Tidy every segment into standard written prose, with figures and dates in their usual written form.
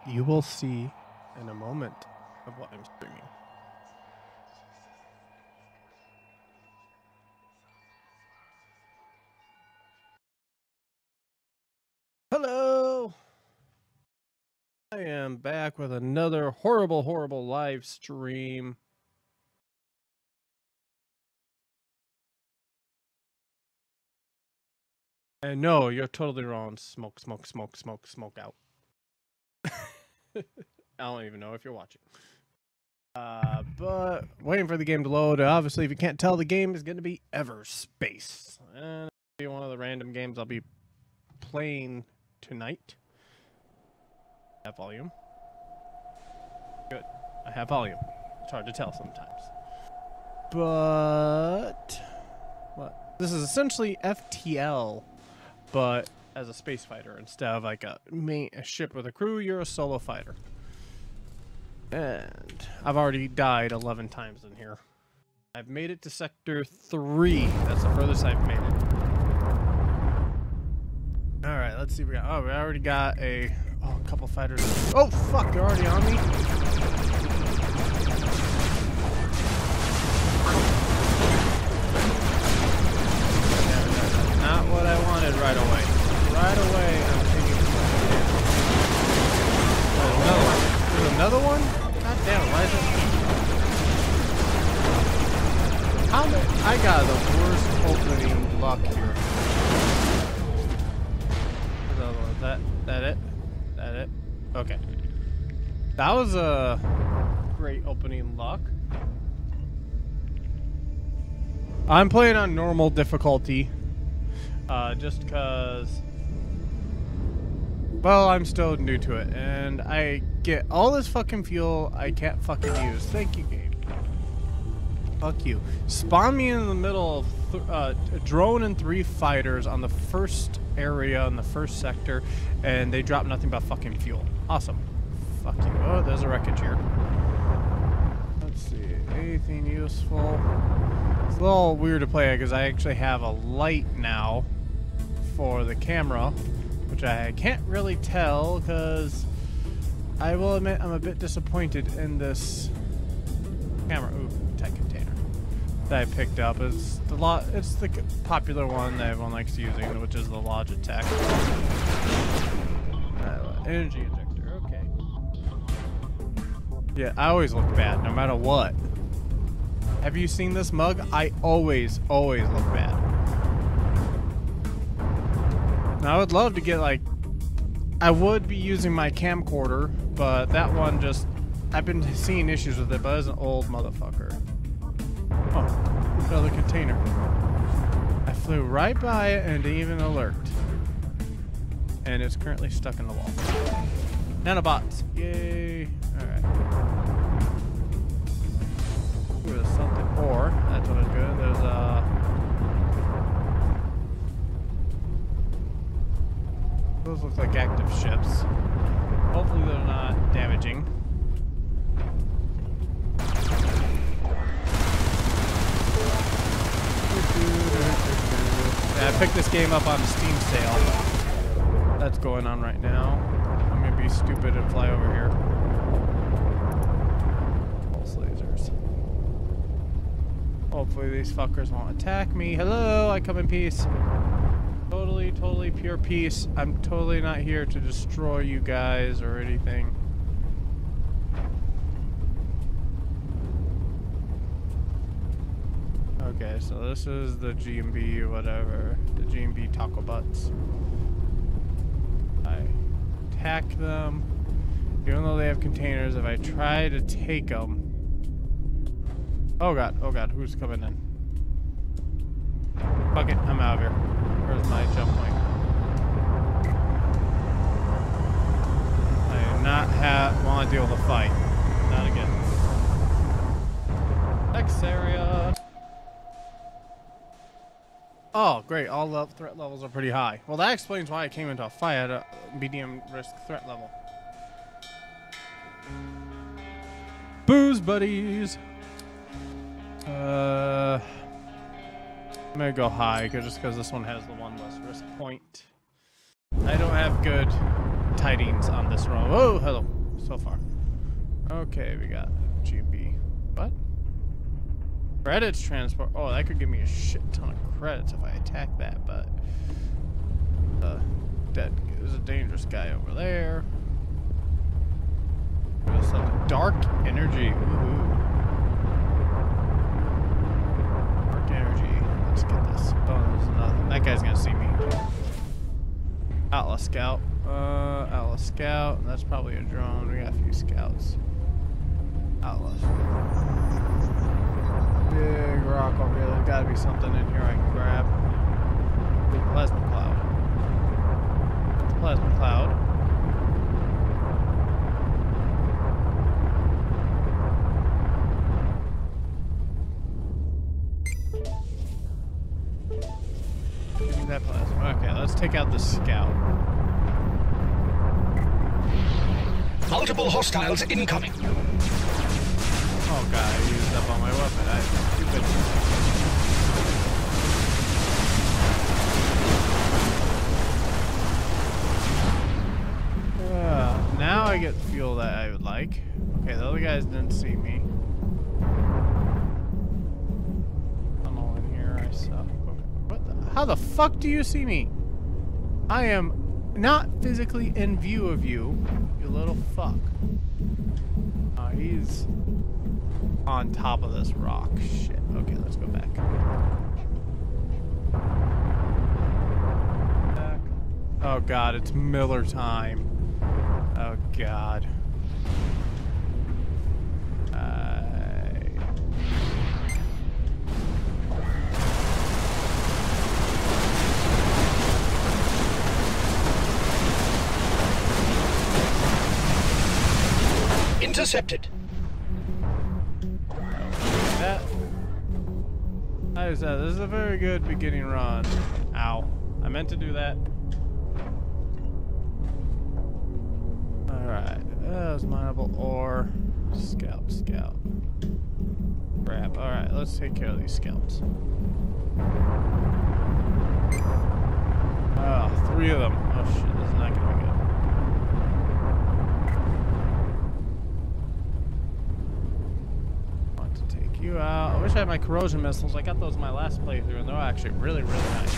you will see in a moment of what I'm streaming. Hello! I am back with another horrible live stream. And no, you're totally wrong. Smoke out. I don't even know if you're watching. But waiting for the game to load. Obviously, if you can't tell, the game is going to be EVERSPACE. And it'll be one of the random games I'll be playing tonight. I have volume. Good. I have volume. It's hard to tell sometimes. But what? This is essentially FTL, but as a space fighter instead of like a ship with a crew. You're a solo fighter. And I've already died 11 times in here. I've made it to Sector 3. That's the furthest I've made it. Alright, let's see what we got. Oh, we already got a couple fighters. Oh, fuck, they're already on me? Yeah, that's not what I wanted right away. Right away, I'm taking another one. There's another one? God damn, why is it? How many? I got the worst opening luck here. That it? That it? Okay. That was a great opening luck. I'm playing on normal difficulty. Just because, well, I'm still new to it. And I get all this fucking fuel I can't fucking use. Thank you, game. Fuck you. Spawn me in the middle of a drone and 3 fighters on the first area in the first sector, and they drop nothing but fucking fuel. Awesome. Fuck you. Oh, there's a wreckage here. Let's see. Anything useful? It's a little weird to play because I actually have a light now for the camera, which I can't really tell because I will admit I'm a bit disappointed in this camera. Ooh, tech container that I picked up. It's the popular one that everyone likes using, which is the Logitech energy injector. Okay. Yeah, I always look bad no matter what. Have you seen this mug? I always look bad. Now I would love to get I would be using my camcorder, but that one just, I've been seeing issues with it, but it's an old motherfucker. Oh, another container. I flew right by it and didn't even alert. And it's currently stuck in the wall. Nanobots. Yay. Alright. There's something. Or, that's what is good. There's those look like active ships. Hopefully they're not damaging. I picked this game up on a Steam sale. That's going on right now. I'm gonna be stupid and fly over here. Pulse lasers. Hopefully these fuckers won't attack me. Hello, I come in peace. Totally pure peace. I'm totally not here to destroy you guys or anything. Okay, so this is the G&B or whatever. The G&B taco butts. I attack them. Even though they have containers, if I try to take them... Oh god, who's coming in? Fuck it, I'm out of here. Where's my jump point? I do not want to deal with a fight. Not again. Next area. Oh, great. All the threat levels are pretty high. Well, that explains why I came into a fight at a medium risk threat level. Booze buddies. I'm gonna go high just because this one has the one less risk point. I don't have good tidings on this run. Oh, hello. so far. Okay, we got GB. What? Credits transport. Oh, that could give me a shit ton of credits if I attack that, but there's a dangerous guy over there. There's like dark energy. Woohoo. Dark energy. Let's get this. Oh, there's nothing. That guy's gonna see me. Outlaw scout. Outlaw scout. That's probably a drone. We got a few scouts. Outlaws. Big rock over here. There's gotta be something in here I can grab. Big plasma cloud. Plasma cloud. Give me that plasma. Okay, let's take out the scout. Multiple hostiles incoming. Oh god, I used up all my weapon. I'm stupid. Now I get fuel that I would like. Okay, the other guys didn't see me. Tunnel in here, I suck. Okay. What the? How the fuck do you see me? I am not physically in view of you, you little fuck. He's on top of this rock. Shit. Okay, let's go back. Oh god, it's Miller time. Oh god. Intercepted. This is a very good beginning run. Ow. I meant to do that. Alright. That was mineable ore. Scout. Crap. Alright, let's take care of these scouts. Oh, 3 of them. Oh shit, this is not gonna be good. You out. I wish I had my corrosion missiles. I got those in my last playthrough, and they're actually really, really nice.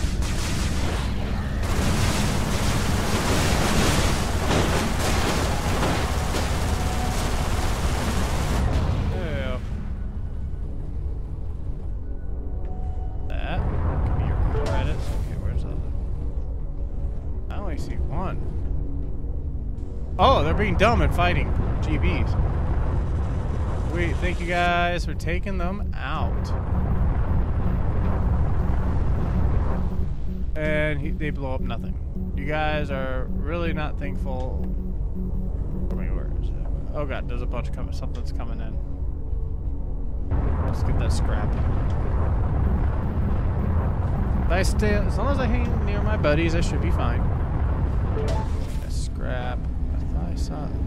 Ew. That. Give me your credits. Okay, where's the other? I only see one. Oh, they're being dumb and fighting. GBs. Sweet, thank you guys for taking them out. And they blow up nothing. You guys are really not thankful. Wait, where is it? Oh god, there's a bunch coming. Something's coming in. Let's get that scrap. If I stay, as long as I hang near my buddies, I should be fine. That scrap. I thought I saw it.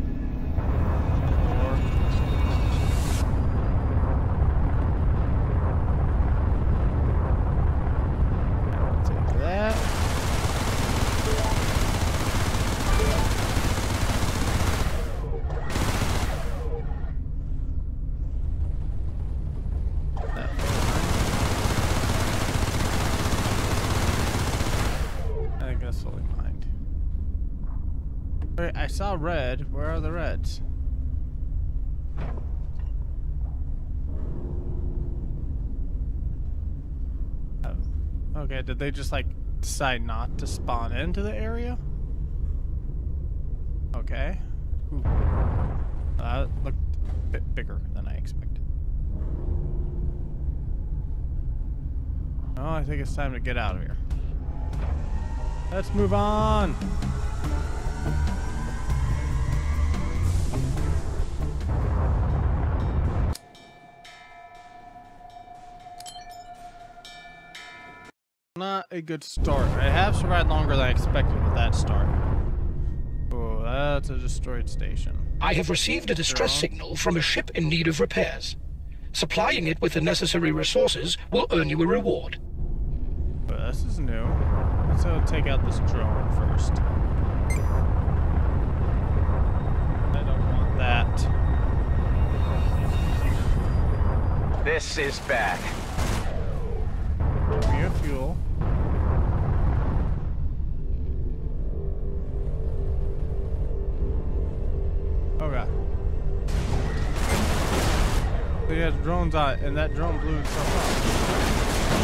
I saw red. Where are the reds? Oh. Okay, did they just like decide not to spawn into the area? Okay. Ooh. That looked a bit bigger than I expected. Oh, I think it's time to get out of here. Let's move on. Not a good start. I have survived longer than I expected with that start. Oh, that's a destroyed station. I have received a distress signal from a ship in need of repairs. Supplying it with the necessary resources will earn you a reward. But this is new. Let's take out this drone first. I don't gas is back. Give me a fuel. Oh god. So he has drones on it, and that drone blew itself up.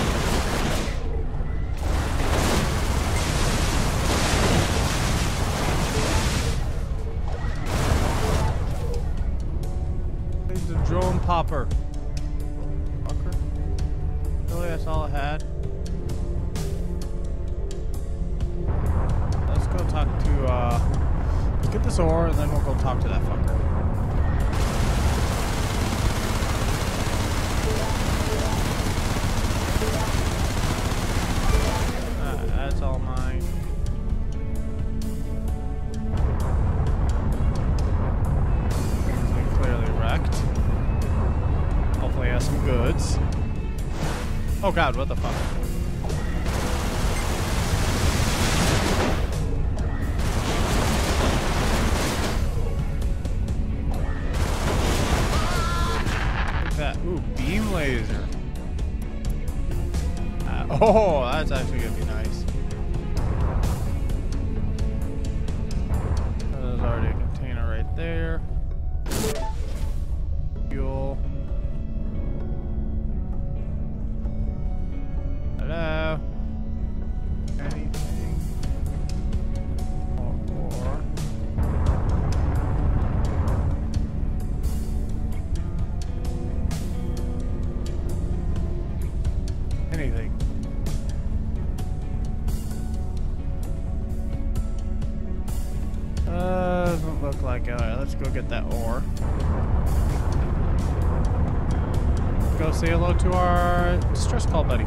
He's a drone popper. Fucker. Really, that's all I had. Let's go talk to, let's get this ore, and then we'll go talk to that fucker. That's all mine. It's clearly wrecked. Hopefully it has some goods. Oh god, what the fuck? Look at that. Ooh, beam laser. Oh, that's actually gonna be nice. There's already a container right there. Fuel. Hello. Anything? Or anything. Doesn't look like it. Alright, let's go get that ore. Let's go say hello to our distress call buddy.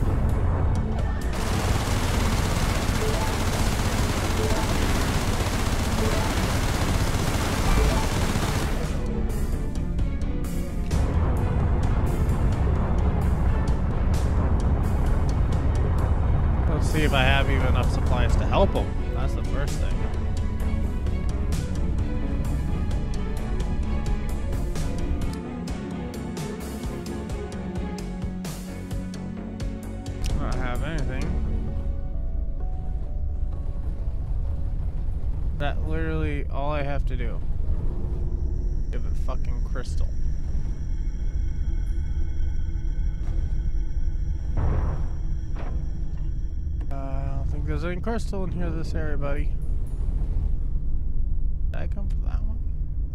Let's see if I have even enough supplies to help him. That's the first thing. I don't have anything. That literally all I have to do. Give it fucking crystal. I don't think there's any crystal in here this area, buddy. Did I come from that one?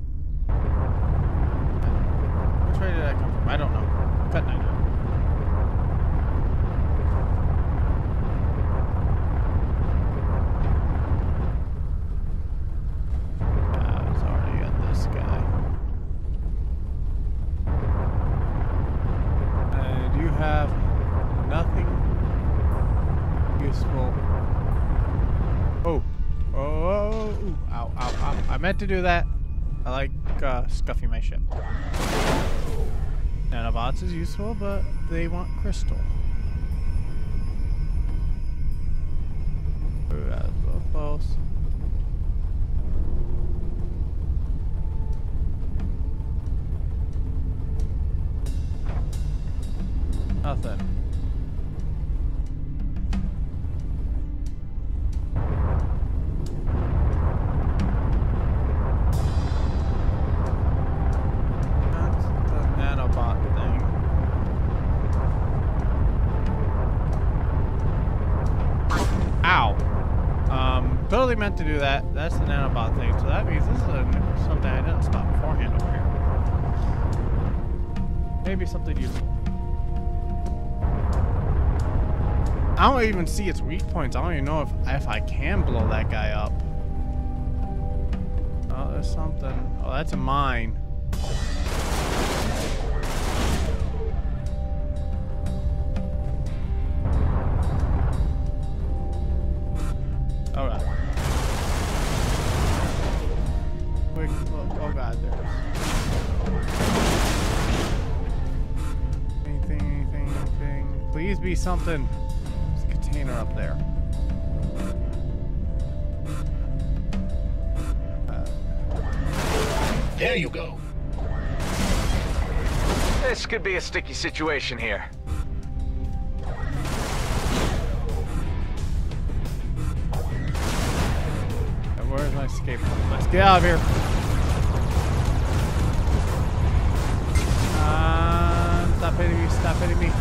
Which way did I come from? I don't know. Cut 9. I meant to do that. I like scuffing my ship. Nanobots is useful, but they want crystal. Ooh, that was so close. Nothing. Totally meant to do that. That's the nanobot thing. So that means this is something I didn't spot beforehand over here. Maybe something useful. I don't even see its weak points. I don't even know if I can blow that guy up. Oh, there's something. Oh, that's a mine. Oh god. Quick look. Oh god, there's anything. Please be something. There's a container up there. There you go. This could be a sticky situation here. Where's my escape? Let's get out of here. Stop hitting me, stop hitting me.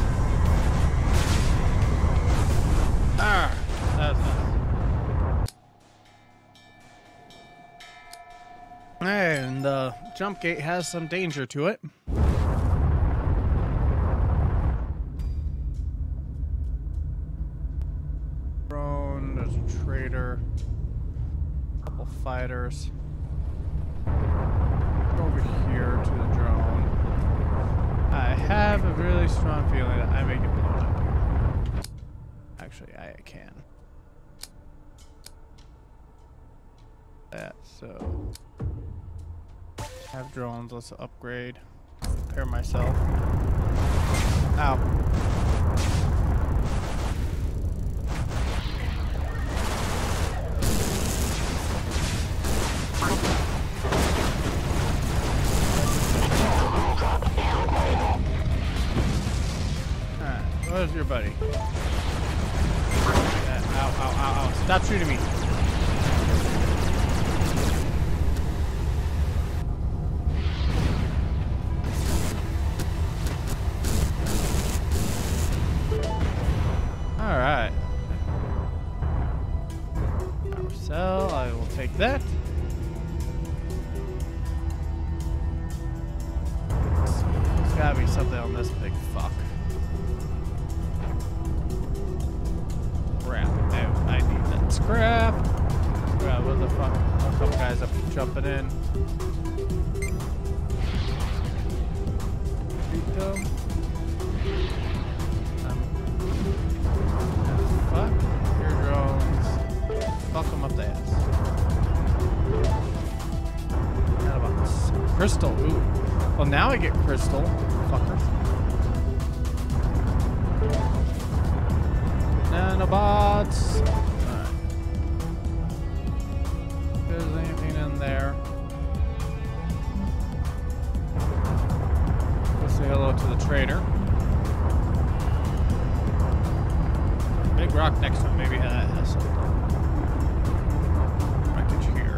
Ah, that was nice. And the jump gate has some danger to it. Drone, there's a trader, a couple fighters. Go over here to the drone. I have a really strong feeling that I may get blown up here. Actually, I can. That, so. Have drones, let's upgrade. Prepare myself. Ow. Where's your buddy? Ow, ow, ow, ow. Stop shooting me. Alright. Power cell, I will take that. There's gotta be something on this big fuck. Crap. No, I need that scrap. Crap, what the fuck? A couple guys up jumping in. Beat them. Fuck your drones. Fuck them up the ass. Not about this. Crystal. Ooh. Well, now I get crystal. Fuckers. Nanobots. Alright. If there's anything in there. Let's say hello to the trader. Big rock next to him. Maybe that has something. Wreckage here.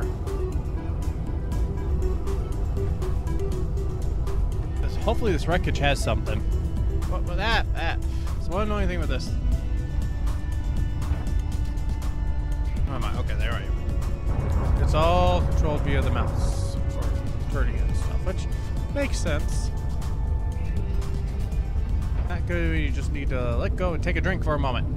Hopefully this wreckage has something. What with that? It's one annoying thing with this. Where am I? Okay, there I am. It's all controlled via the mouse. Or turning it and stuff, which makes sense. Not good when you just need to let go and take a drink for a moment.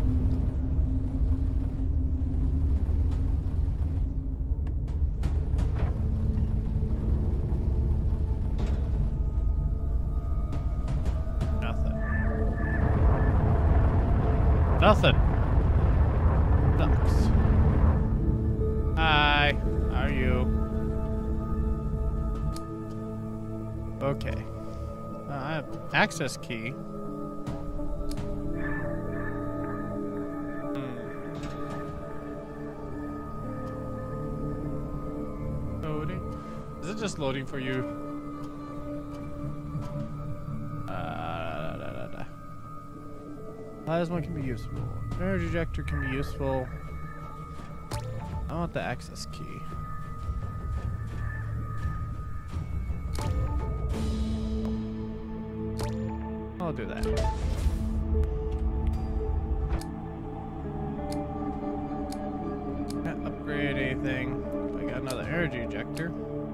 Nothing. Ducks. Hi. How are you? Okay. I have access key. Loading. Is it just loading for you? Plasma can be useful. Energy ejector can be useful. I want the access key. I'll do that. Can't upgrade anything. I got another energy ejector.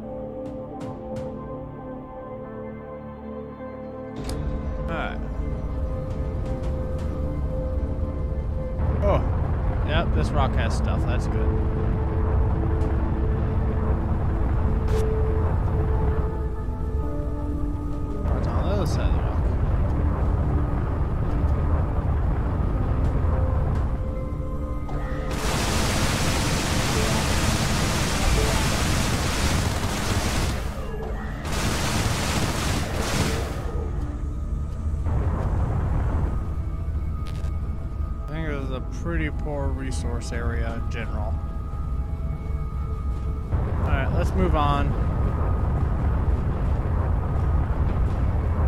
Alright. Oh, yep, this rock has stuff. That's good. What's on the other side of the rock? Pretty poor resource area in general. Alright, let's move on.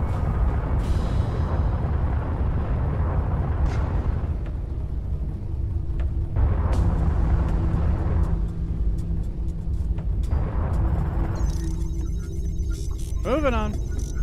Moving on.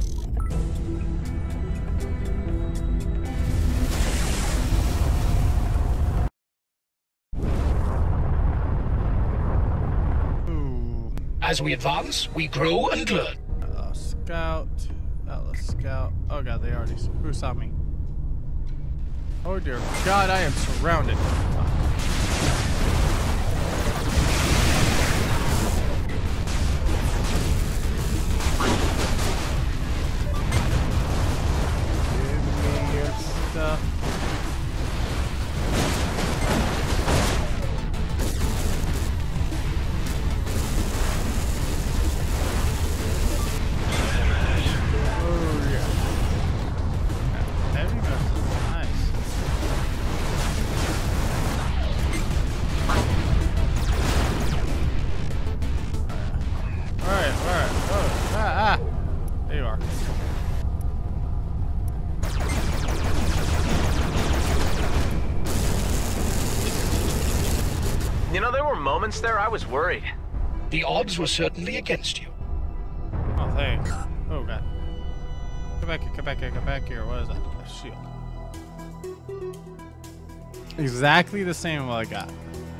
Ooh. As we advance, we grow and learn. Scout. Scout. Oh god, they already. Who saw me? Oh dear God, I am surrounded. Give me your stuff. You know, there were moments there I was worried. The odds were certainly against you. Oh, thanks. Oh, God. Come back here, come back here, come back here. What is that? A shield. Exactly the same what I got.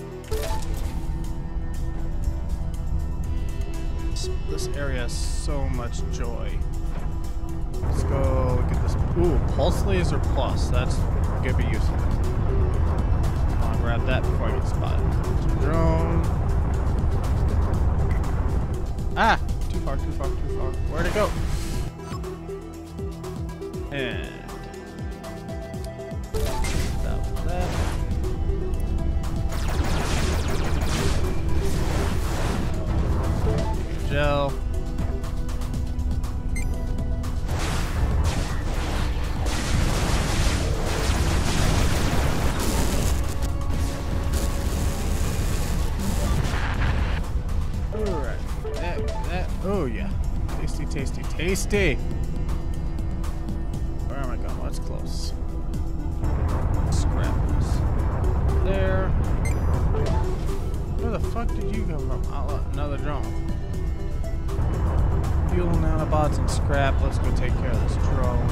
This area has so much joy. Let's go look at this. Ooh, pulse laser plus. That's gonna be useful. I'll grab that before I get spotted. Drone. Ah! Too far, too far, too far. Where'd it go? And that was that. Gel. Oh yeah, tasty, tasty, tasty. Where am I going? What's close? Scrap this. There. Where the fuck did you come from? Another drone. Fuel, nanobots, and scrap. Let's go take care of this drone.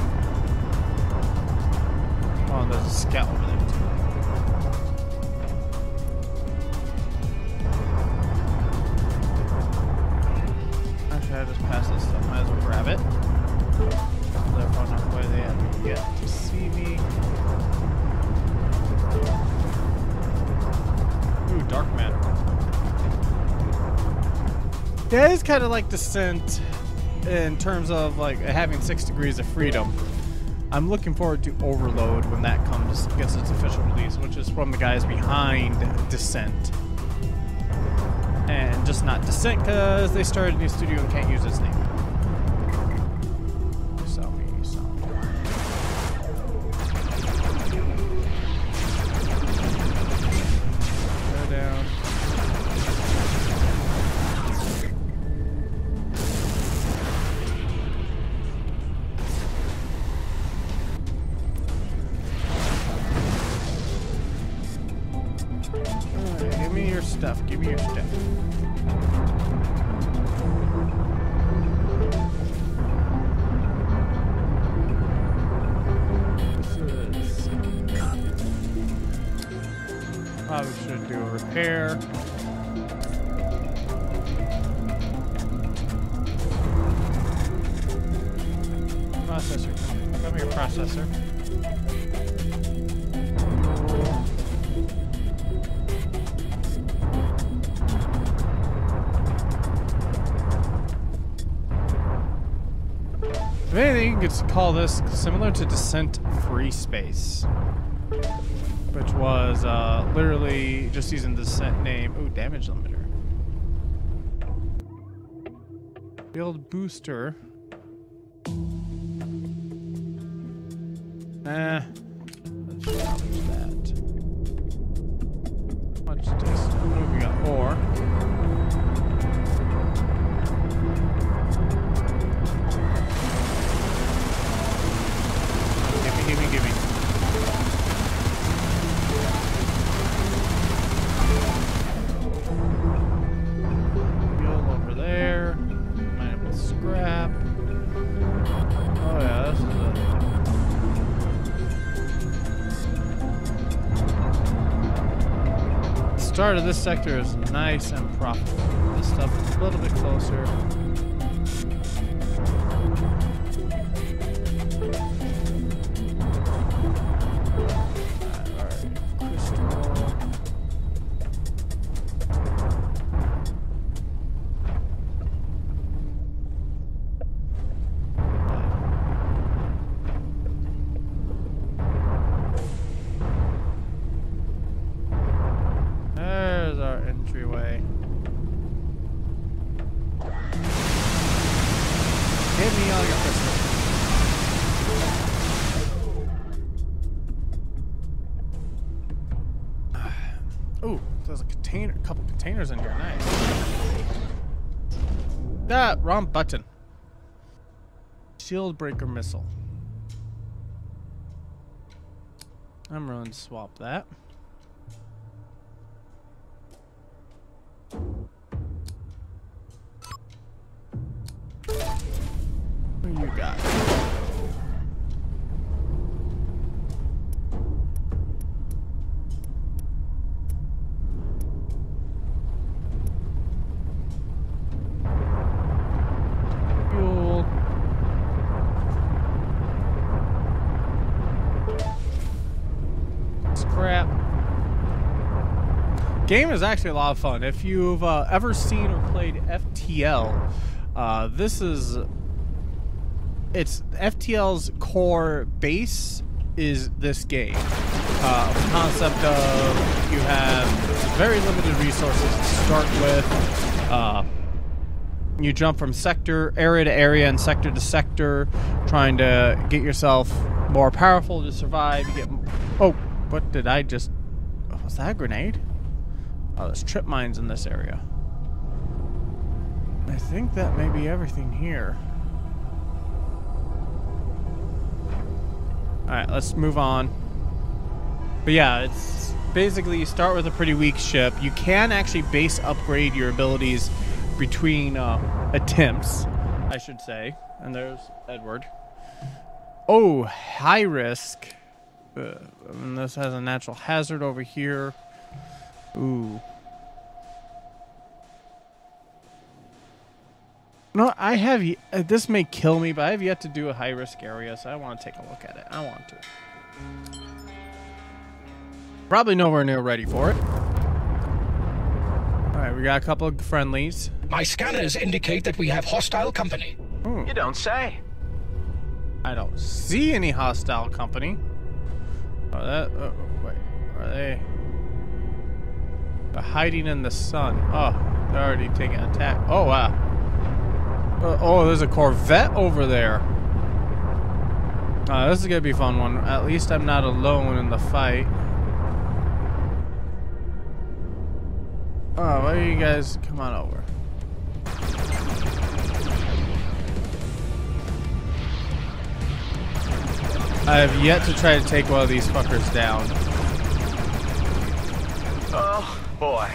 Oh, and there's a scout over there too. I just pass this stuff. Might as well grab it. They're far enough away they have to get to see me. Ooh, dark matter. Yeah, it's kind of like Descent in terms of like having 6 degrees of freedom. I'm looking forward to Overload when that comes, gets its official release, which is from the guys behind Descent. And just not Descent because they started a new studio and can't use its name. You saw me, you saw me. Go down. Alright, give me your stuff, give me your stuff. Probably should do a repair. Processor. Come here, processor. If anything, you could call this similar to Descent Free Space, which was literally just using the Descent name. Ooh, damage limiter. Build booster. Let's salvage that. Much taste. What do we got? Ore. Gimme. Fuel over there. Mine up with scrap. start of this sector is nice and profitable. This stuff is a little bit closer. Ooh, there's a couple containers in here. Nice. Ah, wrong button. Shield breaker missile. I'm willing to swap that. What do you got? Game is actually a lot of fun. If you've ever seen or played FTL, it's FTL's core base is this game. The concept of you have very limited resources to start with. You jump from area to area and sector to sector, trying to get yourself more powerful to survive. You get what did I just? Was that a grenade? Oh, there's trip mines in this area. I think that may be everything here. Alright, let's move on. But yeah, it's basically you start with a pretty weak ship. You can actually base upgrade your abilities between attempts, I should say. And there's Edward. Oh, high risk. And this has a natural hazard over here. Ooh. No, I have. This may kill me, but I have yet to do a high risk area, so I want to take a look at it. I want to. Probably nowhere near ready for it. Alright, we got a couple of friendlies. My scanners indicate that we have hostile company. Ooh. You don't say. I don't see any hostile company. Oh, wait. Are they? They're hiding in the sun. Oh, they're already taking an attack. Oh, wow. Oh, there's a Corvette over there. This is gonna be a fun one. At least I'm not alone in the fight. Oh, why don't you guys come on over? I have yet to try to take one of these fuckers down. Oh, boy.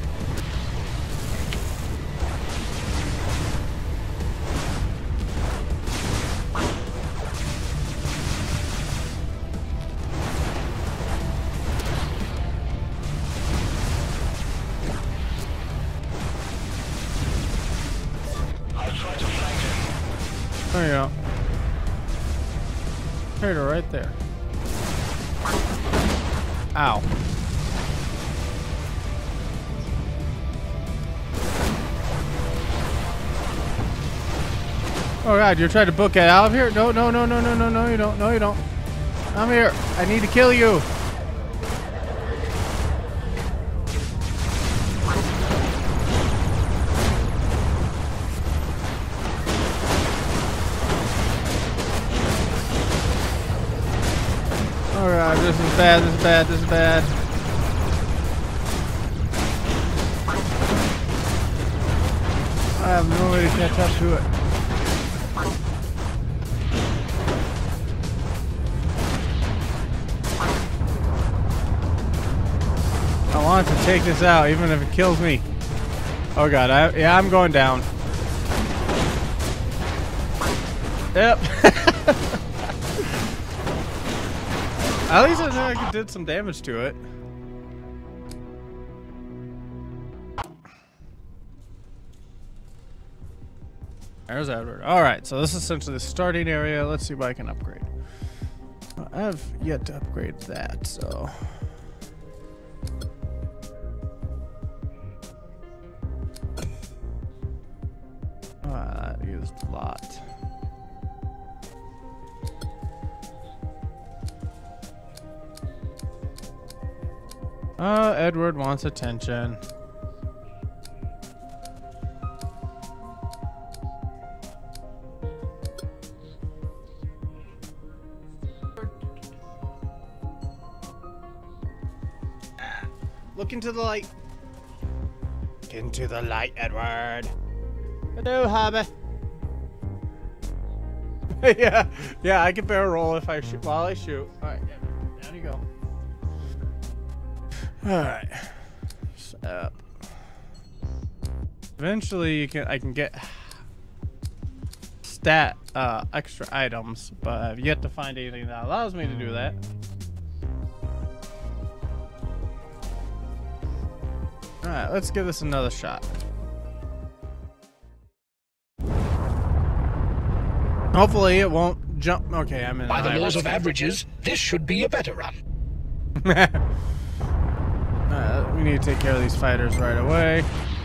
There you go. Hit her right there. Ow. Oh god, you're trying to book it out of here? No, no, no, no, no, no, no, you don't. No, you don't. I'm here. I need to kill you. Oh god, this is bad, this is bad, this is bad. I have no way to catch up to it. I want to take this out, even if it kills me. Oh god, yeah, I'm going down. Yep. At least I think I did some damage to it. There's Edward. Alright, so this is essentially the starting area. Let's see what I can upgrade. I have yet to upgrade that, so... that used a lot. Edward wants attention. Look into the light. Look into the light, Edward. Hello, hubby. yeah, I can barrel roll if I shoot while I shoot. All right, yeah, down you go. All right. So, eventually, I can get extra items, but I've yet to find anything that allows me to do that. All right, let's give this another shot. Hopefully it won't jump. Okay, I'm in. By the laws of averages, this should be a better run. We need to take care of these fighters right away.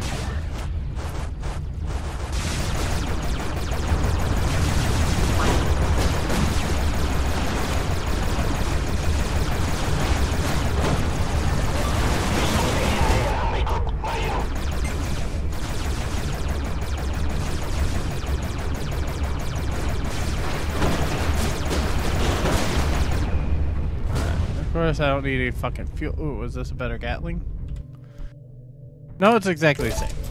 Of course, I don't need any fucking fuel. Ooh, is this a better Gatling? No, it's exactly the same.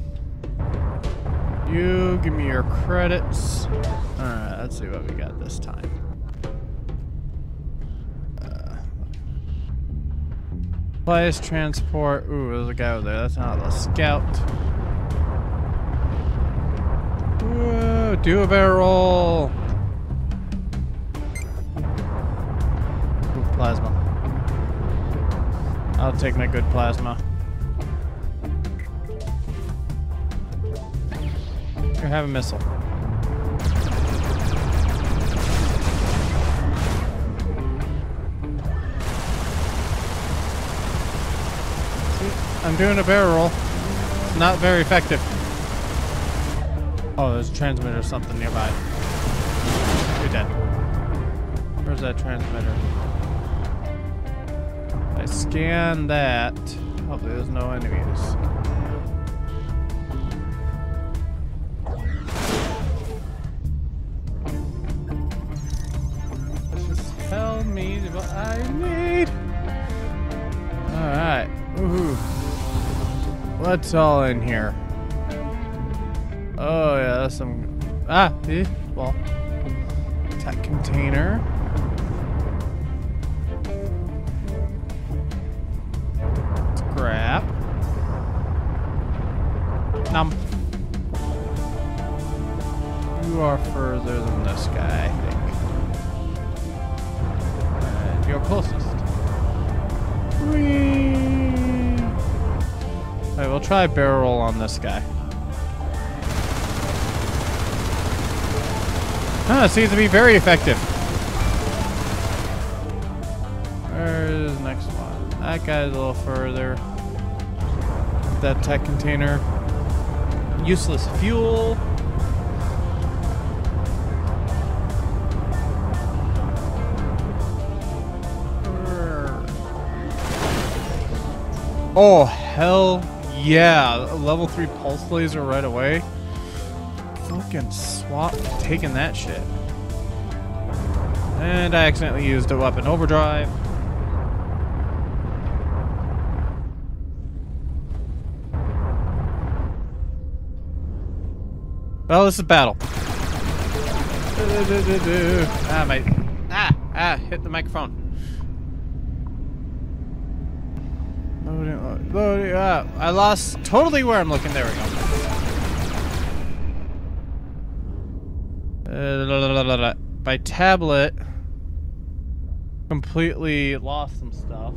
You give me your credits. Alright, let's see what we got this time. Supplies, transport. Ooh, there's a guy over there. That's not a scout. Whoa, do a barrel roll. Plasma. I'll take my good plasma. Here, have a missile. See, I'm doing a barrel roll. It's not very effective. Oh, there's a transmitter or something nearby. You're dead. Where's that transmitter? I scan that. Hopefully there's no enemies. Just tell me what I need. Alright. Woohoo. What's all in here? Oh yeah, that's some... well. Tech container. Crap. Num. You are further than this guy, I think. And you're closest. Whee! Alright, we'll try barrel roll on this guy. It seems to be very effective. Where's the next one? That guy's a little further. That tech container. Useless fuel. Oh, hell yeah. Level 3 pulse laser right away. Fucking taking that shit. And I accidentally used a weapon overdrive. Well, this is battle. Hit the microphone. Loading, I lost totally where I'm looking. There we go. My tablet completely lost some stuff.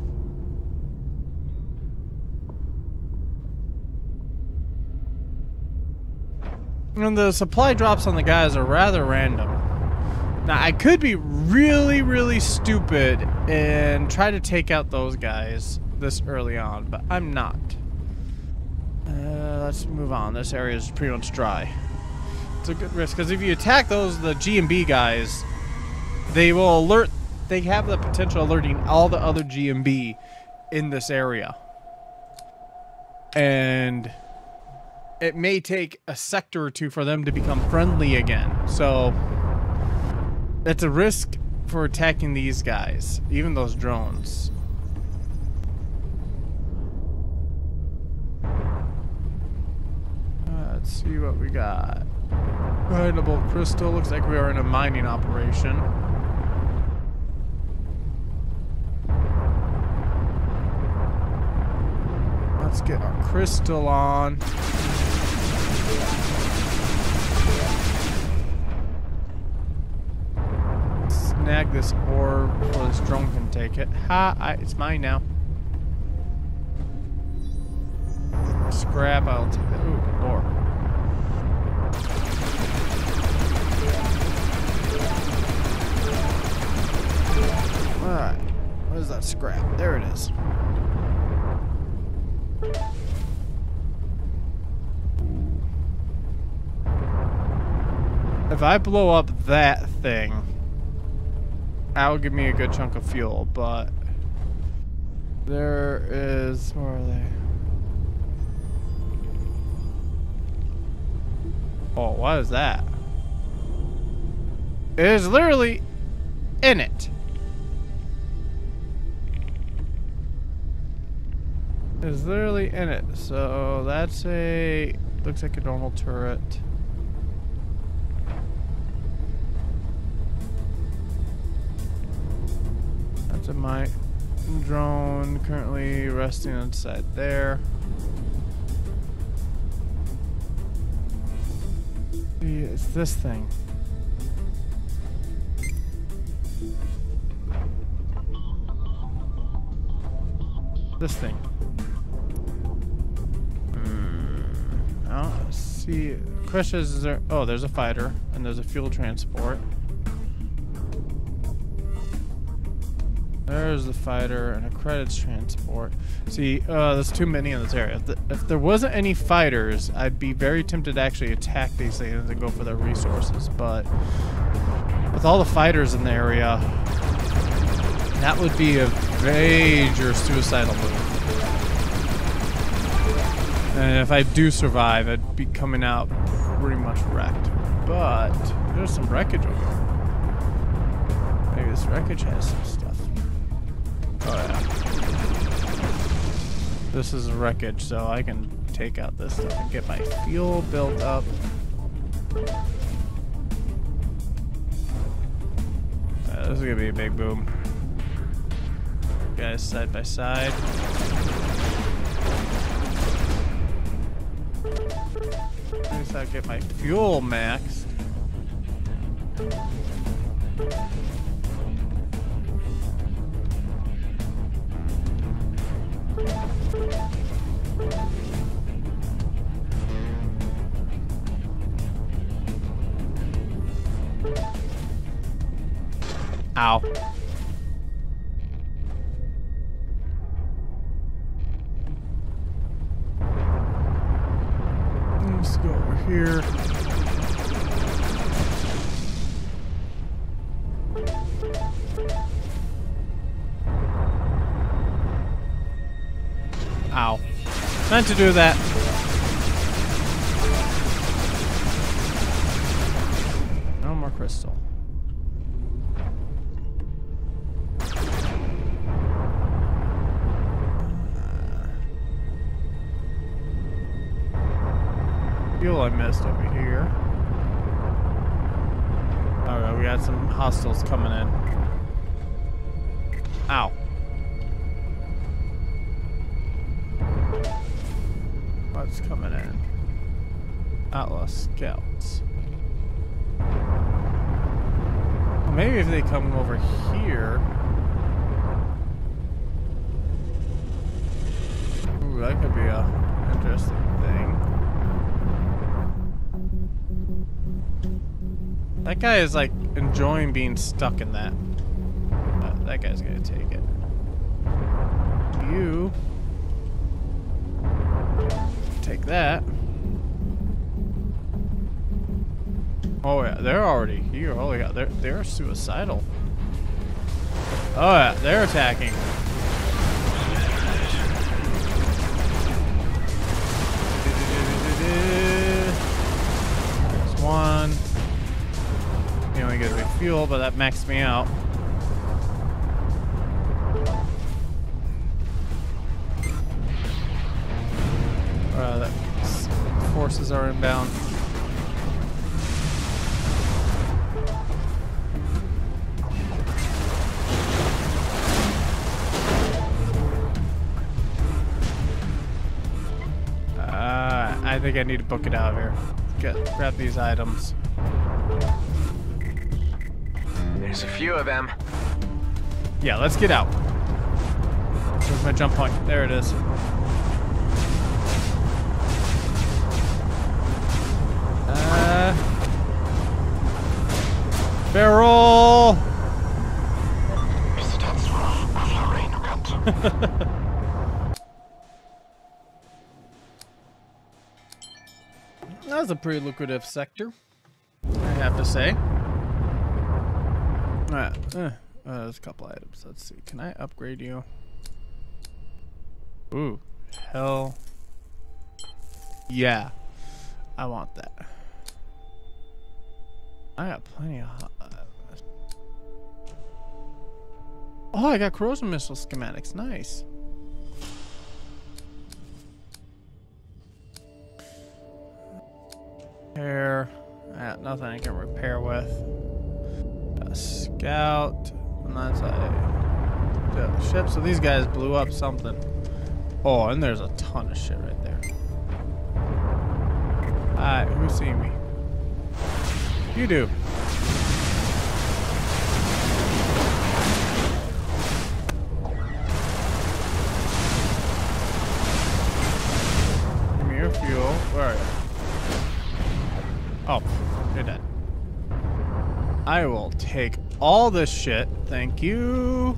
And the supply drops on the guys are rather random. Now, I could be really, really stupid and try to take out those guys this early on, but I'm not. Let's move on. This area is pretty much dry. It's a good risk, because if you attack the G&B guys, they will alert. They have the potential of alerting all the other G&B in this area. And it may take a sector or two for them to become friendly again. So that's a risk for attacking these guys, even those drones. Let's see what we got. Mineable crystal. Looks like we are in a mining operation. Let's get our crystal on. Snag this ore before this drone can take it. It's mine now. Scrap, I'll take that. Ooh, ore. Alright. What is that scrap? There it is. If I blow up that thing, that'll give me a good chunk of fuel, but there is... Where are they? Oh, what is that? It is literally in it. It's literally in it. So that's a... Looks like a normal turret. That's a mine drone currently resting inside there. It's this thing. This thing. I don't see. Question is there? Oh, there's a fighter and there's a fuel transport. There's the fighter and a credits transport. See, there's too many in this area. If there wasn't any fighters, I'd be very tempted to actually attack these things and go for their resources. But with all the fighters in the area, that would be a major suicidal move. And if I do survive, I'd be coming out pretty much wrecked. But there's some wreckage over here. Maybe this wreckage has some stuff. Oh yeah. This is wreckage, so I can take out this stuff and get my fuel built up. This is gonna be a big boom. Guys, side by side. At least I'll get my fuel maxed. Ow. Let's go over here. Ow. Meant to do that. No more crystal. Fuel I missed over here. Alright, we got some hostiles coming in. Ow. What's coming in? Atlas scouts. Well, maybe if they come over here. Ooh, that could be a interesting thing. That guy is like enjoying being stuck in that. That guy's gonna take it. You take that. Oh yeah, they're already here. Holy God, they're suicidal. Oh yeah, they're attacking. There's one. He only gives me fuel, but that maxed me out. The forces are inbound. I think I need to book it out of here. Grab these items. There's a few of them. Yeah, let's get out. Where's my jump point? There it is. Barrel! That was a pretty lucrative sector, I have to say. Alright, there's a couple items. Let's see. Can I upgrade you? Ooh, hell yeah. I want that. I got plenty of oh, I got corrosion missile schematics. Nice. Repair. Nothing I can repair with. A scout. And that's a ship. So these guys blew up something. Oh, and there's a ton of shit right there. Alright, who's seeing me? You do. Give me your fuel. Where are you? Oh, you're dead. I will take all this shit. Thank you.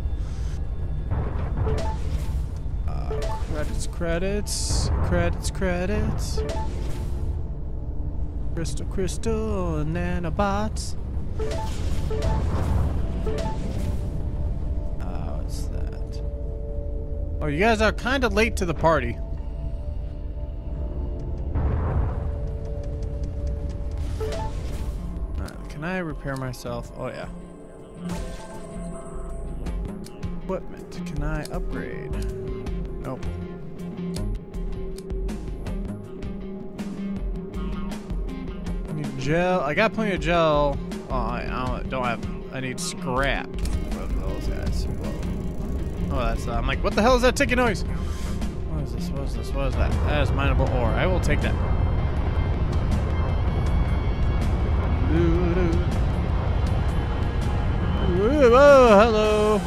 Credits. Crystal, and nanobots. What's that? Oh, you guys are kind of late to the party. Can I repair myself? Oh, yeah. Equipment. Can I upgrade? Nope. Gel. I got plenty of gel. Oh, I don't have. I need scrap for those guys. Whoa. Oh, that's. I'm like, what the hell is that ticking noise? What is this? What is this? What is that? That is mineable ore. I will take that. Oh, hello.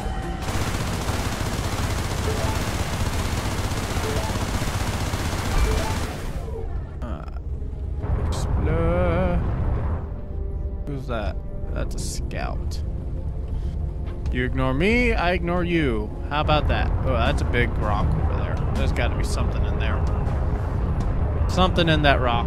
Who's that? That's a scout. You ignore me, I ignore you. How about that? Oh, that's a big rock over there. There's got to be something in there. Something in that rock.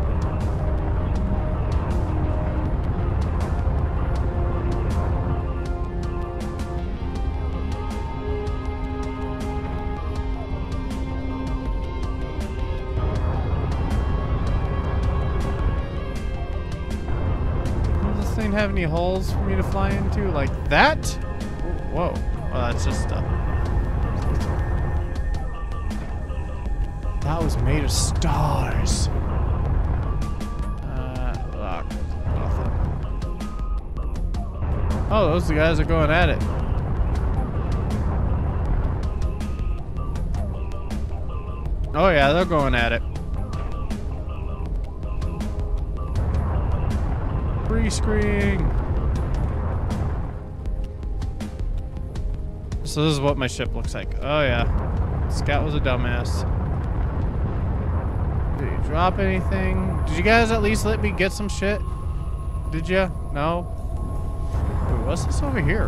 Have any holes for me to fly into like that? Whoa. Oh, that's just stuff. That was made of stars. Look, nothing. Oh, those guys are going at it. Oh yeah, they're going at it. Screen. So this is what my ship looks like. Oh yeah, Scout was a dumbass. Did you drop anything? Did you guys at least let me get some shit? Did ya? No? Wait, what's this over here?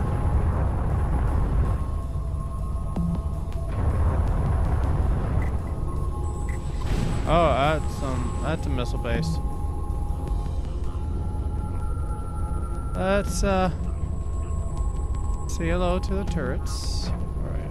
Oh, that's a missile base. Let's, say hello to the turrets. Alright.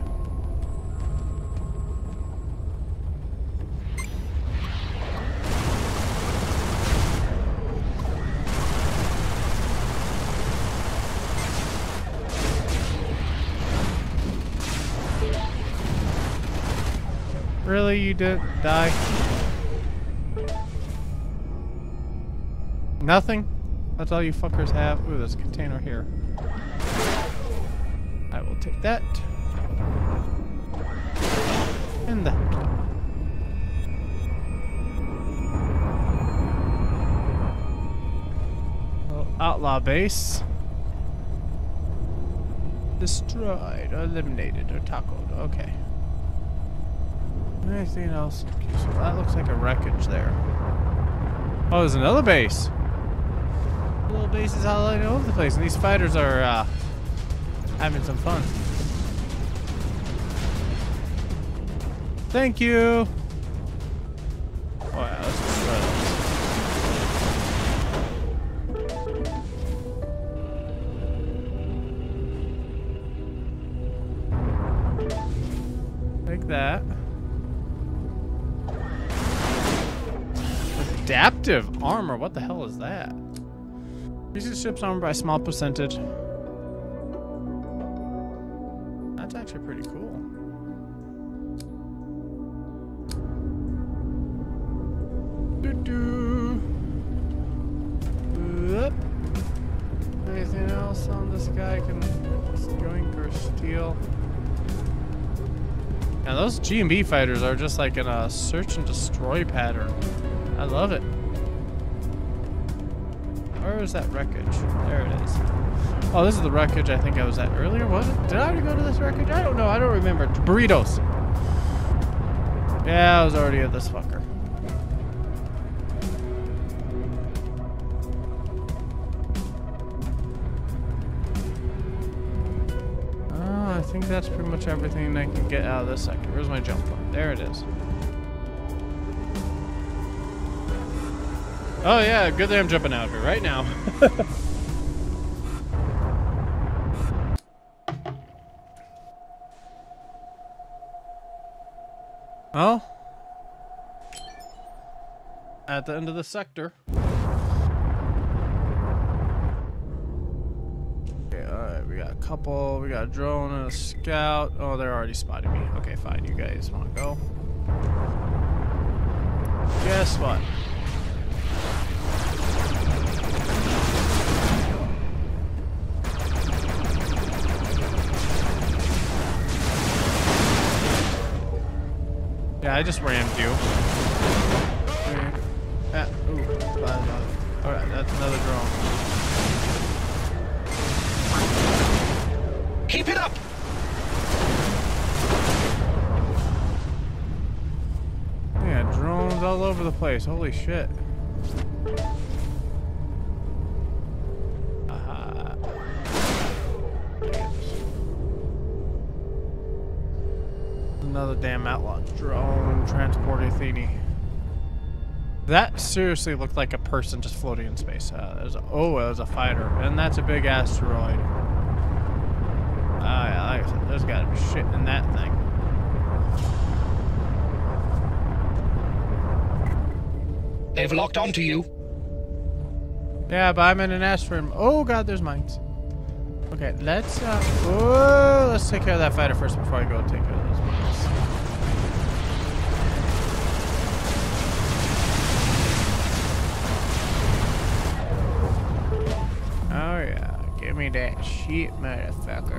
Really? You didn't die? Nothing? That's all you fuckers have? Ooh, there's a container here. I will take that. And that. Little outlaw base. Destroyed, or eliminated, or tacoed. Okay. Anything else? Okay, so that looks like a wreckage there. Oh, there's another base. Little bases all over the place, and these fighters are having some fun. Thank you. Oh yeah, let's destroy those. Like that. Adaptive armor. What the hell is that? Increases ship's armor by a small percentage. That's actually pretty cool. Anything else on this guy can yoink or steal? Now those G&B fighters are just like in a search and destroy pattern. I love it. Where is that wreckage? There it is. Oh, this is the wreckage I think I was at earlier, was it? Did I already go to this wreckage? I don't know. I don't remember. Burritos. Yeah, I was already at this fucker. Oh, I think that's pretty much everything I can get out of this sector. Where's my jump point? There it is. Oh yeah, good that I'm jumping out of here right now. Well, at the end of the sector. Okay, alright, we got a couple, we got a drone and a scout. Oh, they're already spotting me. Okay, fine, you guys wanna go? Guess what? Yeah, I just rammed you. Alright, that's another drone. Keep it up! Yeah, drones all over the place. Holy shit. Another damn outlaw drone transporting thingy. That seriously looked like a person just floating in space. There's a fighter, and that's a big asteroid. Yeah, like I said, there's got to be shit in that thing. They've locked onto you. Yeah, but I'm in an asteroid. Oh god, there's mines. Okay, let's take care of that fighter first before I go take care of those mines. Oh yeah, give me that shit, motherfucker.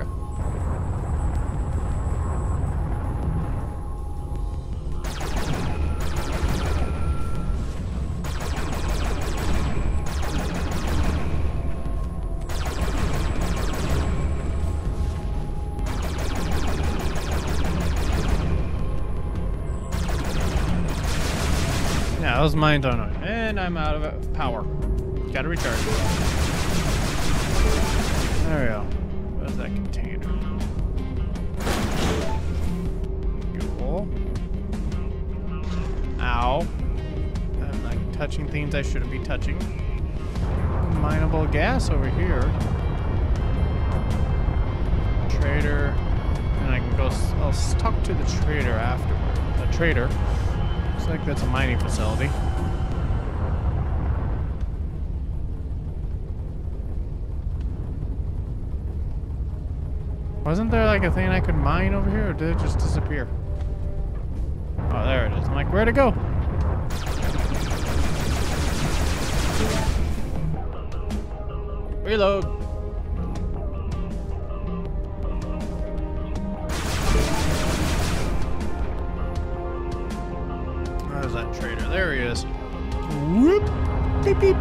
Yeah, those mines are annoying. And I'm out of power. Gotta recharge. There we go. Where's that container? Fuel. Ow. I'm like touching things I shouldn't be touching. Mineable gas over here. Trader. And I can go. I'll talk to the trader afterward. The trader. Looks like that's a mining facility. Wasn't there like a thing I could mine over here, or did it just disappear? Oh, there it is. I'm like, where'd it go? Reload. Where's that trader? There he is. Whoop. Beep, beep.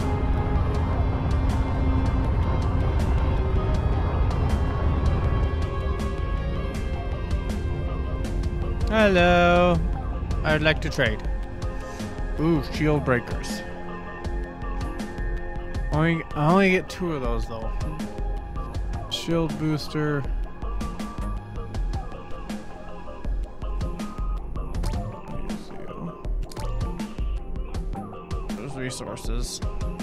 Hello. I'd like to trade. Ooh, shield breakers. I only get 2 of those though. Shield booster. There's resources.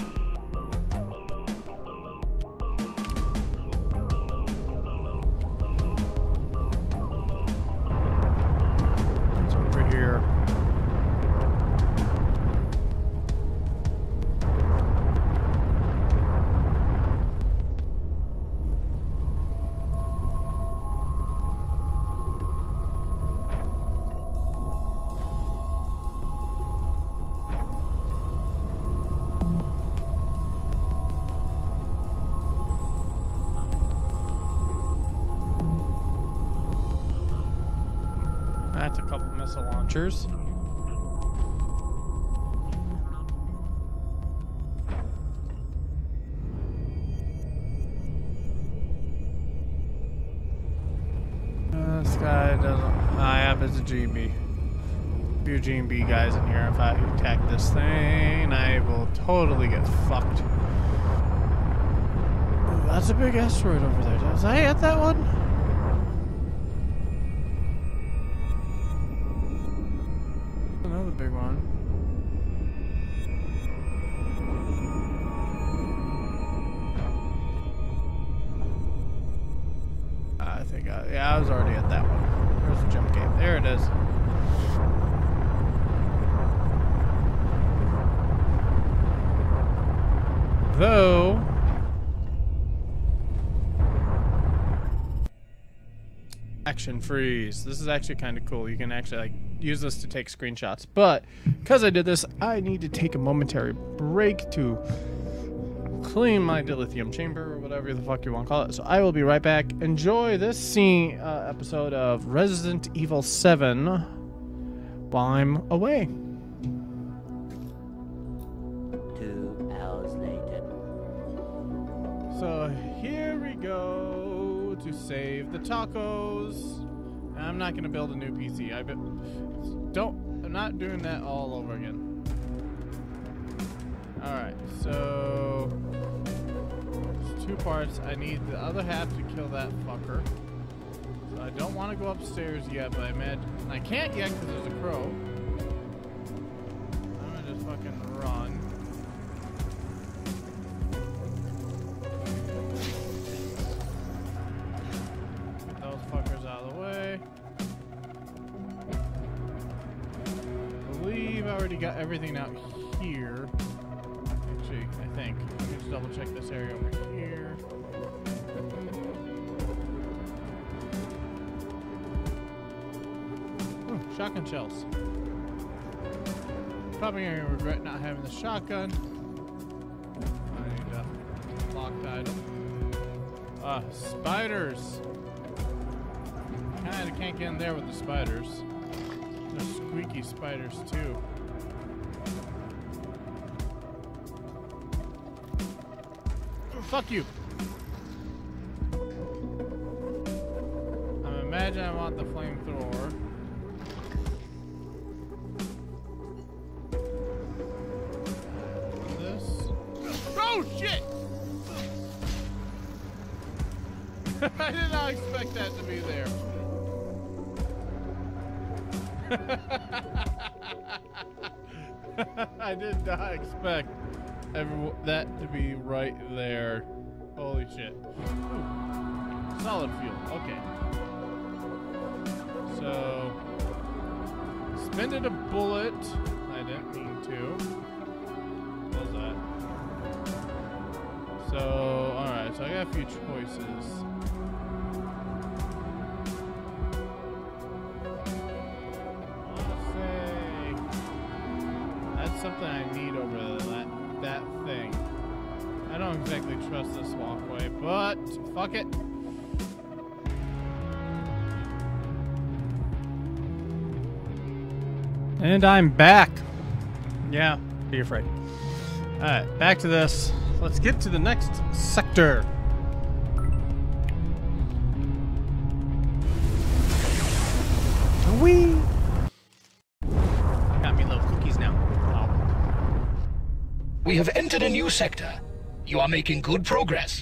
That's a couple missile launchers. This guy doesn't. I have as a GB. A few GB guys in here. If I attack this thing, I will totally get fucked. Ooh, that's a big asteroid over there. Was I at that one? Another big one. I think I was already at that one. Where's the jump gate? There it is. Though action freeze. This is actually kind of cool. You can actually like use this to take screenshots. But because I did this, I need to take a momentary break to clean my dilithium chamber or whatever the fuck you want to call it. So I will be right back. Enjoy this episode of Resident Evil 7 while I'm away. 2 hours later. So here we go to save the tacos. I'm not gonna build a new PC. I'm not doing that all over again. Alright, so there's 2 parts. I need the other half to kill that fucker. So I don't want to go upstairs yet, but I imagine I can't yet because there's a crow. I'm gonna just fucking run. Get those fuckers out of the way. I believe I already got everything out here. Actually, I think. Let me just double check this area over here. Ooh, shotgun shells. Probably gonna regret not having the shotgun. I need a locked item. Spiders. Kinda can't get in there with the spiders. There's squeaky spiders too. Fuck you. I imagine I want the flamethrower. This. Oh shit! I did not expect that to be there. I did not expect that to be right there. Holy shit. Ooh. Solid fuel. Okay. So, spended a bullet. I didn't mean to. What was that? So, alright, so I got a few choices. I'll say that's something I need over that thing. I don't exactly trust this walkway, but fuck it. And I'm back. Yeah, be afraid. Alright, back to this. Let's get to the next sector. Whee! Got me little cookies now. Oh. We have entered a new sector. You are making good progress.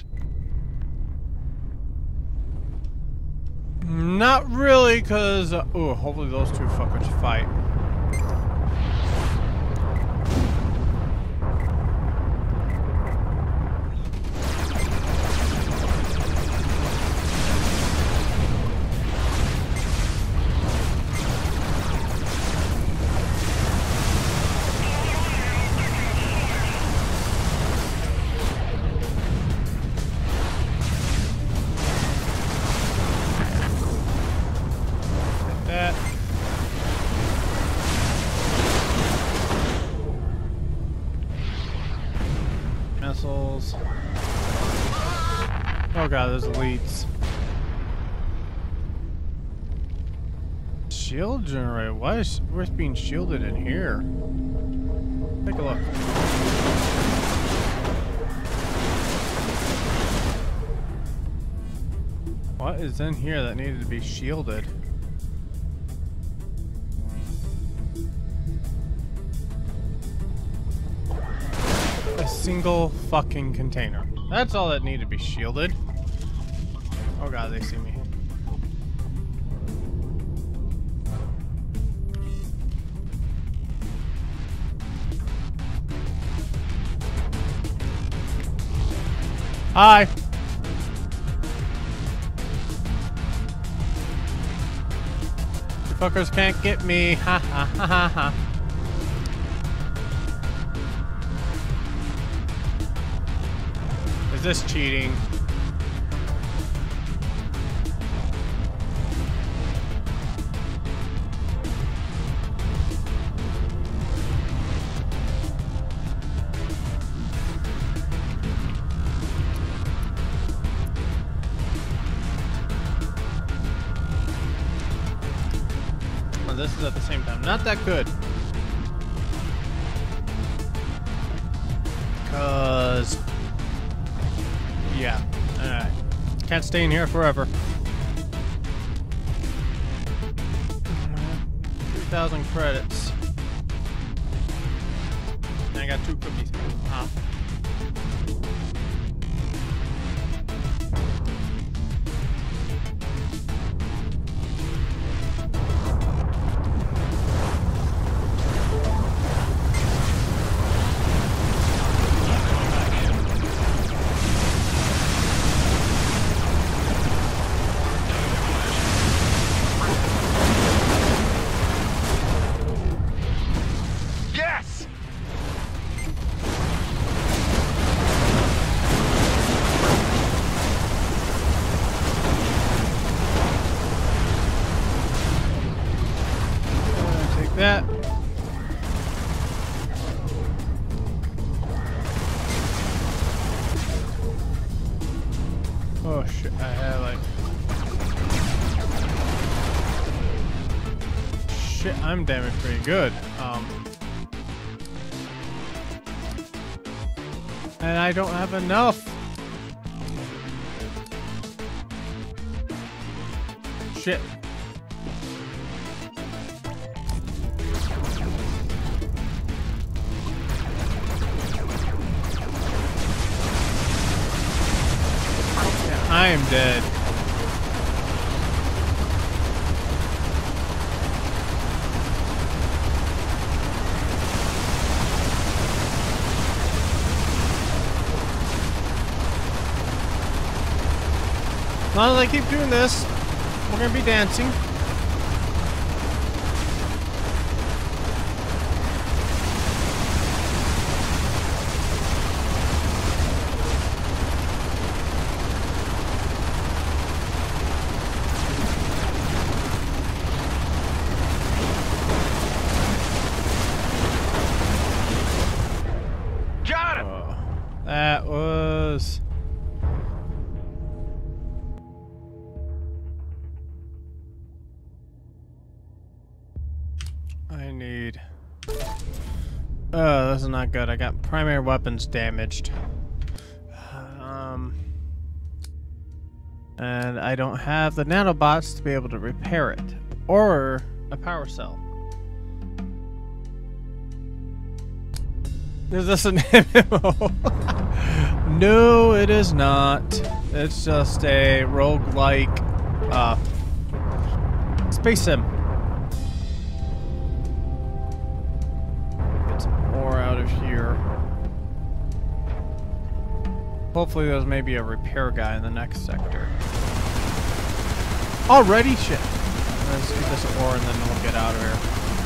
Not really, because... oh, hopefully those two fuckers fight. Missiles. Oh god, there's elites. Shield generator. Why is where's being shielded in here? Take a look. What is in here that needed to be shielded? A single fucking container. That's all that needed to be shielded. Oh god, they see me. Hi. You fuckers can't get me. Ha ha ha ha ha. Is this cheating? Oh, this is at the same time. Not that good. Cause yeah. Alright. Can't stay in here forever. 3,000 credits. And I got 2 cookies. That. Oh shit, I had like... Shit, I'm damaged pretty good. And I don't have enough. Shit. I am dead. As long as I keep doing this, we're gonna be dancing. Got him! Oh, that was... I need... Oh, this is not good. I got primary weapons damaged. And I don't have the nanobots to be able to repair it. Or a power cell. Is this an MMO? No, it is not. It's just a roguelike space sim. Get some more out of here. Hopefully there's maybe a repair guy in the next sector. Already? Shit. Let's get this ore and then we'll get out of here.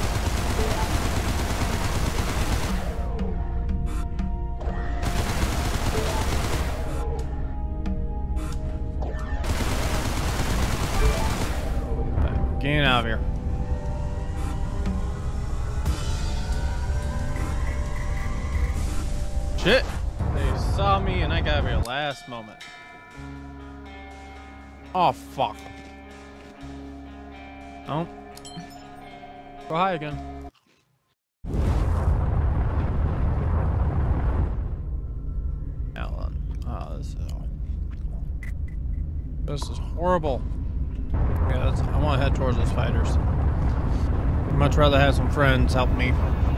Getting out of here. Shit! They saw me and I got out of here last moment. Oh, fuck. Oh. Go high again. Alan. Oh, this is horrible. Yeah, I want to head towards those fighters. I'd much rather have some friends help me.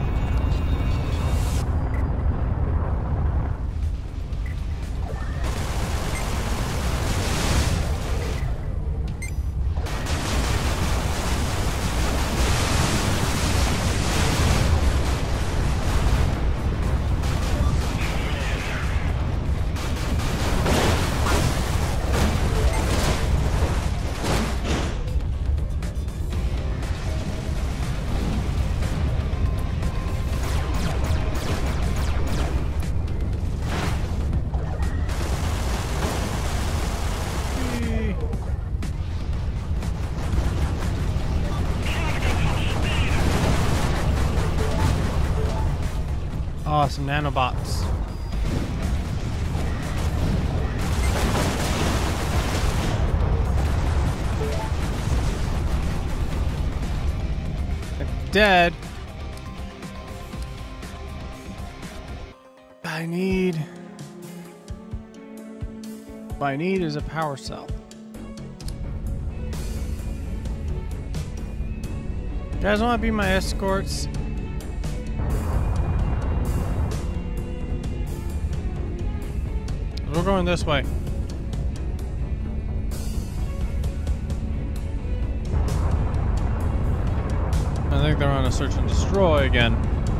Oh, some nanobots. They're dead. What I need is a power cell. You guys want to be my escorts? We're going this way. I think they're on a search and destroy again.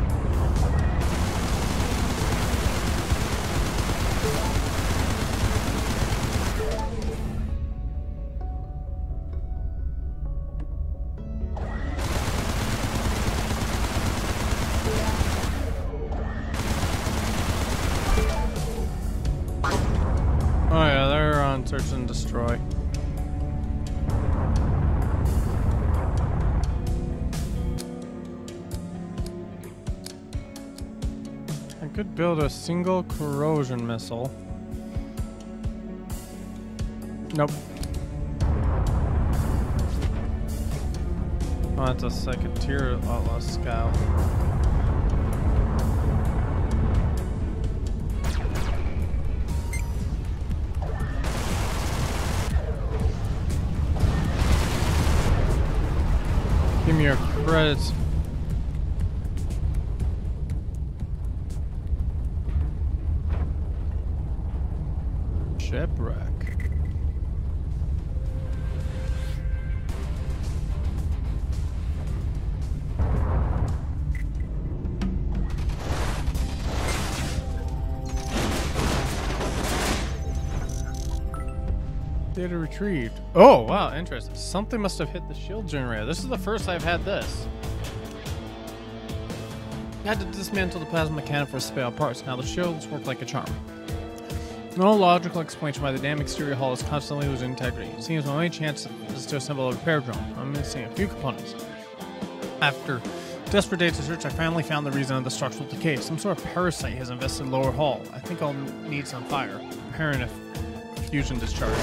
Oh yeah, they're on search and destroy. I could build a single corrosion missile. Nope. Oh, that's a second tier outlaw scout. Give me your credits. Shipwreck. Data retrieved. Oh, wow, interesting. Something must have hit the shield generator. This is the first I've had this. I had to dismantle the plasma cannon for spare parts. Now the shields work like a charm. No logical explanation why the damn exterior hull is constantly losing integrity. It seems my only chance is to assemble a repair drone. I'm missing a few components. After desperate data search, I finally found the reason of the structural decay. Some sort of parasite has infested the lower hull. I think I'll need some fire. Preparing a fusion discharge.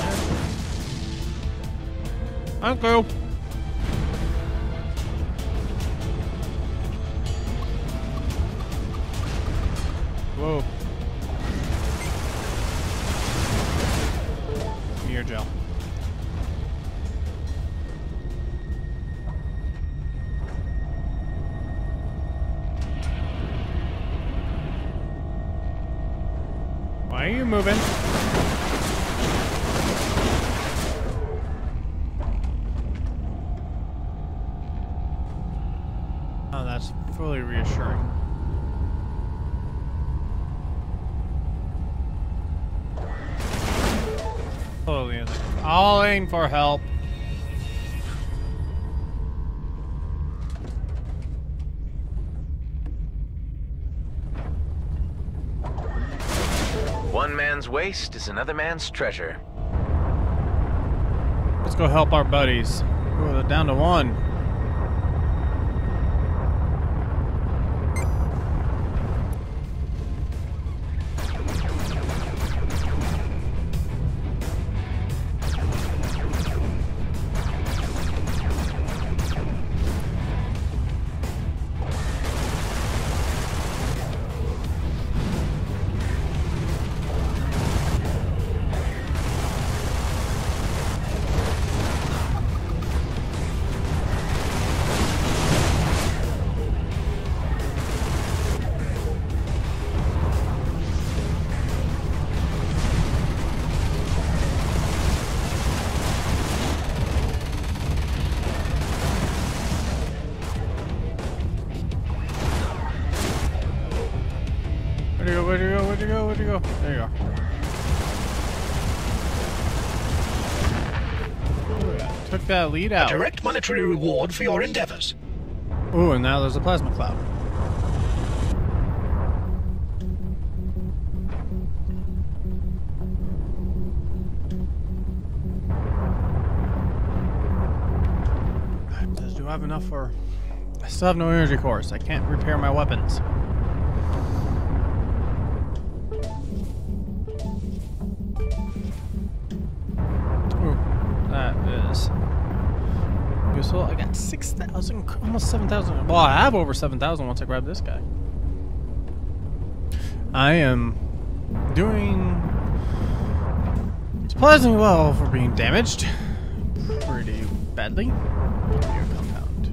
Thank you. Whoa. Mirror gel. Why are you moving? Oh, that's fully reassuring. Totally calling for help. One man's waste is another man's treasure. Let's go help our buddies. Ooh, they're down to one. Where'd you go? Where'd you go? Where'd you go? There you are. Oh, yeah. Took that lead out. A direct monetary reward for your endeavors. Ooh, and now there's a plasma cloud. Do I have enough for... I still have no energy cores. I can't repair my weapons. So I got 6,000, almost 7,000. Well, I have over 7,000 once I grab this guy. I am doing surprisingly well for being damaged pretty badly. Here, compound.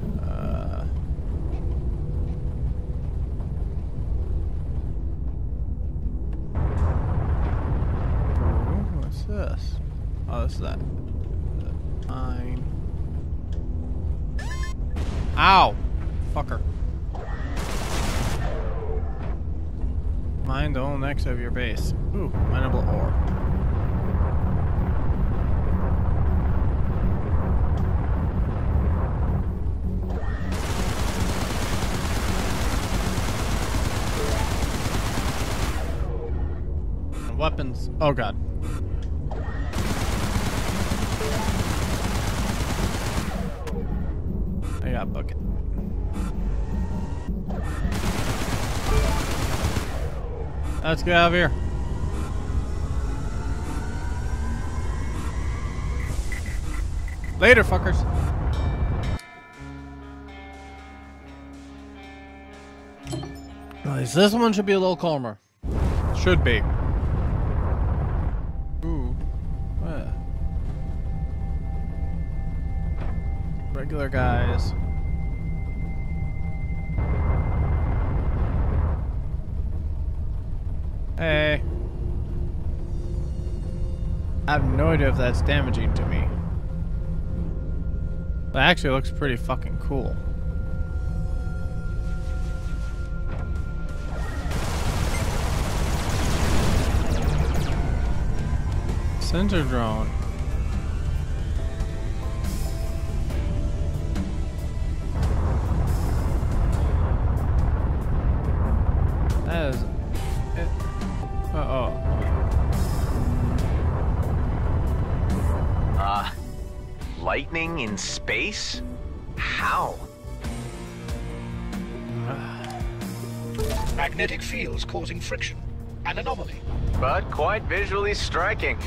Ooh, what's this? Oh, this is that. Mine. Ow! Fucker. Mine the whole next of your base. Ooh, mineable ore. And weapons. Oh god. I got a bucket. Let's get out of here. Later, fuckers. At least this one should be a little calmer. Should be. Ooh. What? Regular guys. Hey. I have no idea if that's damaging to me. But actually it looks pretty fucking cool. Sensor drone. Lightning in space? How? Magnetic fields causing friction. An anomaly. But quite visually striking.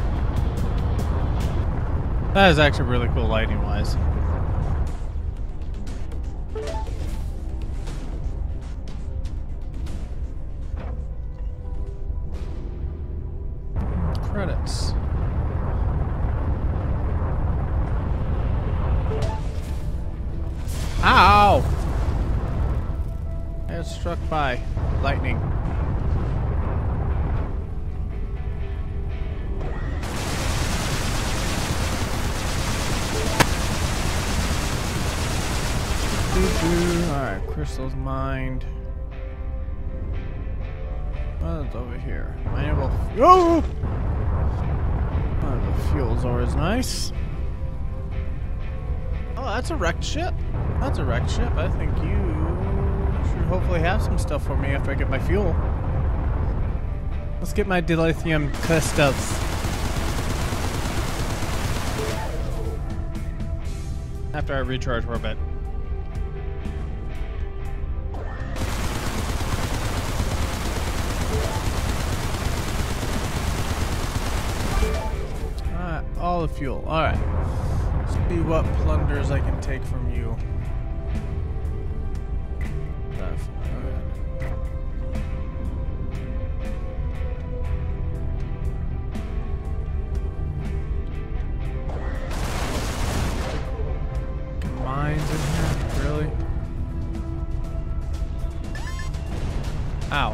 That is actually really cool lighting-wise. Credits. Ow! I got struck by lightning. Alright, crystals mined. What's over here? Mineable. Oh! The fuel's always nice. Oh, that's a wrecked ship. That's a wrecked ship. I think you should hopefully have some stuff for me after I get my fuel. Let's get my dilithium crystals. After I recharge for a bit. Alright, all the fuel. Alright. See what plunders I can take from you. Mines in here? Really? Ow.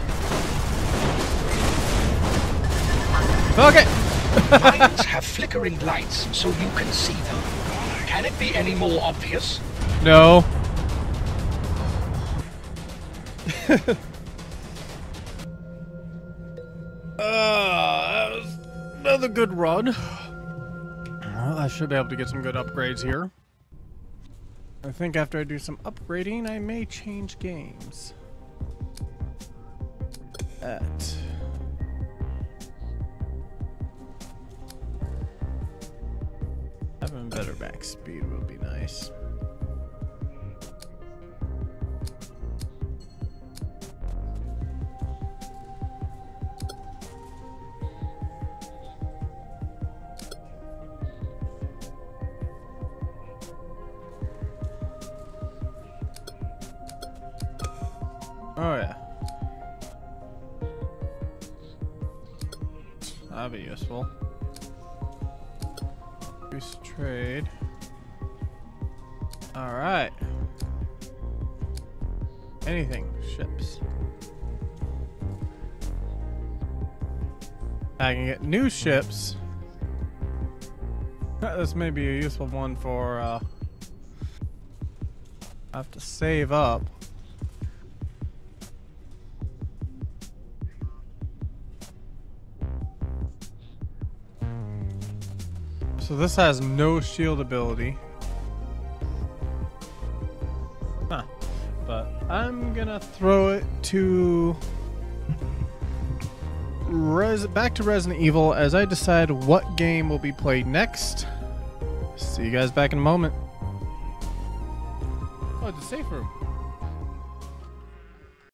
Okay! Mines have flickering lights so you can see them. Can it be any more obvious? No. That was another good run. Well, I should be able to get some good upgrades here. I think after I do some upgrading, I may change games. Having better back speed would be nice. Oh yeah. That'd be useful. Boost trade. Alright. Anything. Ships. I can get new ships. This may be a useful one for, I have to save up. So this has no shield ability. Huh. But I'm gonna throw it to back to Resident Evil as I decide what game will be played next. See you guys back in a moment. Oh, it's a safe room.